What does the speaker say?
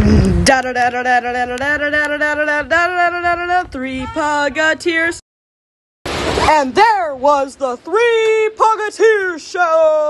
Three Puggateers. And there was the Three Puggateers show.